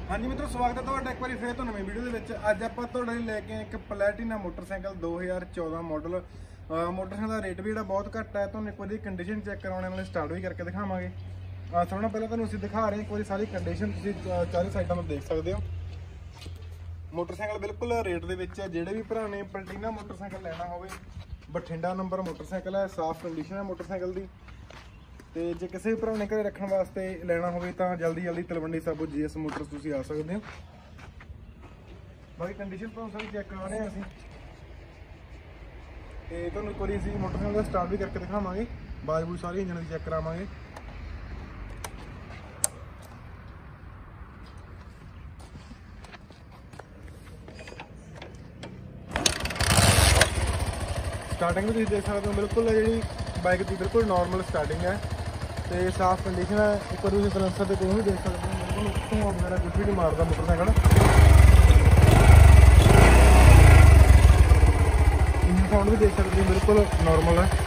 हाँ जी मित्रों, स्वागत है ਤੁਹਾਡਾ ਇੱਕ ਵਾਰੀ ਫੇਰ ਤੋਂ ਨਵੀਂ ਵੀਡੀਓ ਦੇ ਵਿੱਚ। ਅੱਜ ਆਪਾਂ ਤੁਹਾਡੇ ਲਈ ਲੈ ਕੇ ਆਏ ਇੱਕ ਪਲੈਟੀਨਾ ਮੋਟਰਸਾਈਕਲ 2014 ਮਾਡਲ। ਮੋਟਰਸਾਈਕਲ ਦਾ ਰੇਟ ਵੀ ਜਿਹੜਾ ਬਹੁਤ ਘੱਟ ਹੈ। ਤੁਹਾਨੂੰ ਇੱਕ ਵਾਰੀ ਕੰਡੀਸ਼ਨ ਚੈੱਕ ਕਰਾਉਣੇ ਵਾਲੇ ਸਟਾਰਟ ਵੀ ਕਰਕੇ ਦਿਖਾਵਾਂਗੇ। ਸਭ ਤੋਂ ਪਹਿਲਾਂ ਤੁਹਾਨੂੰ ਅਸੀਂ ਦਿਖਾ ਰਹੇ ਹਾਂ ਇੱਕ ਵਾਰੀ ਸਾਰੀ ਕੰਡੀਸ਼ਨ, ਤੁਸੀਂ ਚਾਰੇ ਸਾਈਡਾਂ ਤੋਂ ਦੇਖ ਸਕਦੇ ਹੋ। ਮੋਟਰਸਾਈਕਲ ਬਿਲਕੁਲ ਰੇਟ ਦੇ ਵਿੱਚ ਹੈ। ਜਿਹੜੇ ਵੀ ਭਰਾ ਨੇ ਪਲੈਟੀਨਾ ਮੋਟਰਸਾਈਕਲ ਲੈਣਾ ਹੋਵੇ, ਬਠਿੰਡਾ ਨੰਬਰ ਮੋਟਰਸਾਈਕਲ ਹੈ, ਸਾਫ਼ ਕੰਡੀਸ਼ਨ ਹੈ ਮੋਟਰਸਾਈਕਲ ਦੀ। ਤੇ ਜੇ ਕਿਸੇ ਵੀ ਭਰਾ ਨੇ ਘਰੇ ਰੱਖਣ ਵਾਸਤੇ ਲੈਣਾ ਹੋਵੇ ਤਾਂ ਜਲਦੀ ਤਲਵੰਡੀ ਸਾਬੋ GS ਮੋਟਰਸ ਤੁਸੀਂ ਆ ਸਕਦੇ ਹੋ। ਬਾਕੀ ਕੰਡੀਸ਼ਨ ਤੁਹਾਨੂੰ ਸਾਰੀ ਚੈੱਕ ਕਰਾ ਰਹੇ ਹਾਂ ਅਸੀਂ, ਤੇ ਤੁਹਾਨੂੰ ਇੱਕ ਵਾਰੀ ਅਸੀਂ ਮੋਟਰਸਾਈਕਲ ਦਾ ਸਟਾਰਟ ਵੀ ਕਰਕੇ ਦਿਖਾਵਾਂਗੇ। ਬਾਜੂ ਸਾਰੀ ਇੰਜਨ ਦੀ ਚੈੱਕ ਕਰਾਵਾਂਗੇ। स्टार्टिंग भी देख सकते हो, बिल्कुल जी बाइक की बिल्कुल नॉर्मल स्टार्टिंग है तो साफ कंडीशन है। एक बार तुम सलेंसर से भी देख सकते हो, बिल्कुल धुआं वगैरह कुछ भी नहीं मारता मोटरसाइकिल। इंजन साउंड भी देख सकते हो, बिल्कुल नॉर्मल है।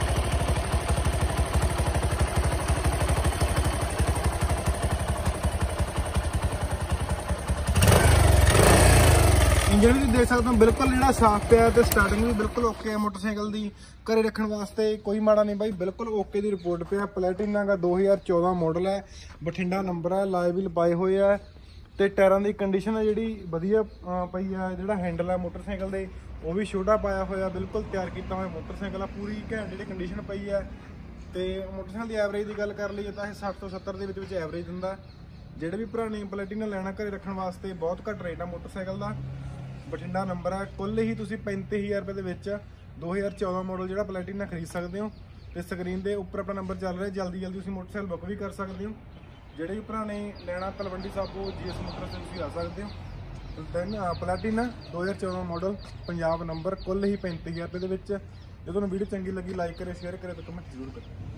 इंजन भी देख सकते हो, बिल्कुल जो साफ पे तो स्टार्टिंग भी बिल्कुल ओके है। मोटरसाइकिल की घरे रखने वास्ते कोई माड़ा नहीं भाई, बिल्कुल ओके की रिपोर्ट पे है। प्लैटिना का 2014 मॉडल है, बठिंडा नंबर है, लाइविल पाए हुए है। तो टायरों की कंडीशन है जी वधिया पई है। जो हैंडल है मोटरसाइकिल के वो भी छोटा पाया हुआ, बिल्कुल तैयार किया हुआ मोटरसाइकिल है। पूरी घैंट जी कंडीशन पई है। तो मोटरसाइकिल की एवरेज की गल कर लीए तो 60 तो 70 के एवरेज दिंदा। ਜਿਹੜੇ ਵੀ ਭਰਾ ਨੇ ਪਲੈਟੀਨਾ ਲੈਣਾ ਘਰੇ ਰੱਖਣ ਵਾਸਤੇ ਬਹੁਤ ਘੱਟ ਰੇਟ ਆ ਮੋਟਰਸਾਈਕਲ ਦਾ। ਬਠਿੰਡਾ ਨੰਬਰ ਹੈ, ਕੁੱਲ ਹੀ ਤੁਸੀਂ 35000 ਰੁਪਏ ਦੇ ਵਿੱਚ 2014 ਮਾਡਲ ਜਿਹੜਾ ਪਲੈਟੀਨਾ ਖਰੀਦ ਸਕਦੇ ਹੋ। ਤੇ ਸਕਰੀਨ ਦੇ ਉੱਪਰ ਆਪਣਾ ਨੰਬਰ ਚੱਲ ਰਿਹਾ, ਜਲਦੀ ਤੁਸੀਂ ਮੋਟਰਸਾਈਕਲ ਬੁੱਕ ਵੀ ਕਰ ਸਕਦੇ ਹੋ। ਜਿਹੜੇ ਵੀ ਭਰਾ ਨੇ ਲੈਣਾ ਤਲਵੰਡੀ ਸਾਬੋ GS ਮੋਟਰਸ ਤੇ ਤੁਸੀਂ ਆ ਸਕਦੇ ਹੋ। Then Platina 2014 model Punjab number, ਕੁੱਲ ਹੀ 35000 ਰੁਪਏ ਦੇ ਵਿੱਚ। ਜੇ ਤੁਹਾਨੂੰ ਵੀਡੀਓ ਚੰਗੀ ਲੱਗੀ ਲਾਈਕ ਕਰੇ, ਸ਼ੇਅਰ ਕਰੇ ਤੇ ਕਮੈਂਟ ਜ਼ਰੂਰ ਕਰੇ।